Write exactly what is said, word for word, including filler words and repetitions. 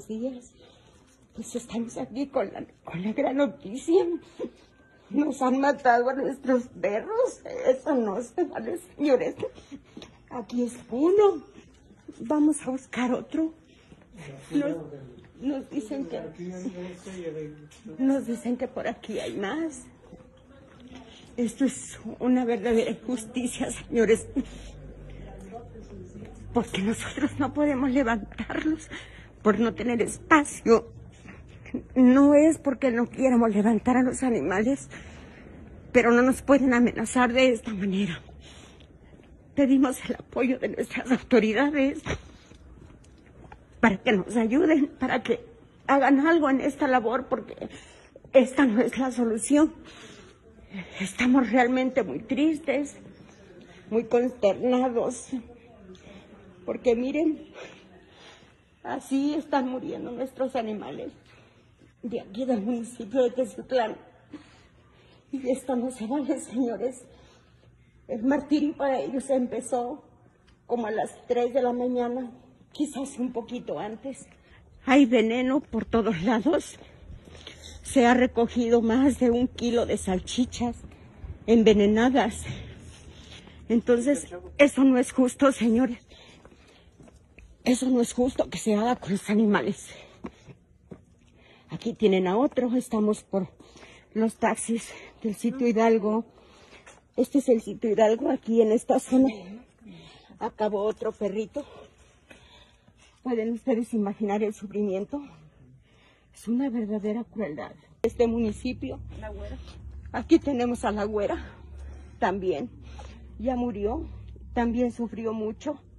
días, pues estamos aquí con la, con la gran noticia. Nos han matado a nuestros perros. Eso no se vale, señores. Aquí es uno. Vamos a buscar otro. Nos, nos dicen que nos dicen que por aquí hay más. Esto es una verdadera injusticia, señores, porque nosotros no podemos levantarlos por no tener espacio. No es porque no quieramos levantar a los animales, pero no nos pueden amenazar de esta manera. Pedimos el apoyo de nuestras autoridades para que nos ayuden, para que hagan algo en esta labor, porque esta no es la solución. Estamos realmente muy tristes, muy consternados, porque miren, así están muriendo nuestros animales de aquí del municipio de Teziutlán. Y esto no se vale, señores. El martirio para ellos empezó como a las tres de la mañana, quizás un poquito antes. Hay veneno por todos lados. Se ha recogido más de un kilo de salchichas envenenadas. Entonces, eso no es justo, señores. Eso no es justo que se haga con los animales. Aquí tienen a otro. Estamos por los taxis del sitio Hidalgo. Este es el sitio Hidalgo. Aquí en esta zona acabó otro perrito. ¿Pueden ustedes imaginar el sufrimiento? Es una verdadera crueldad. Este municipio, la güera. Aquí tenemos a la güera, también, ya murió, también sufrió mucho.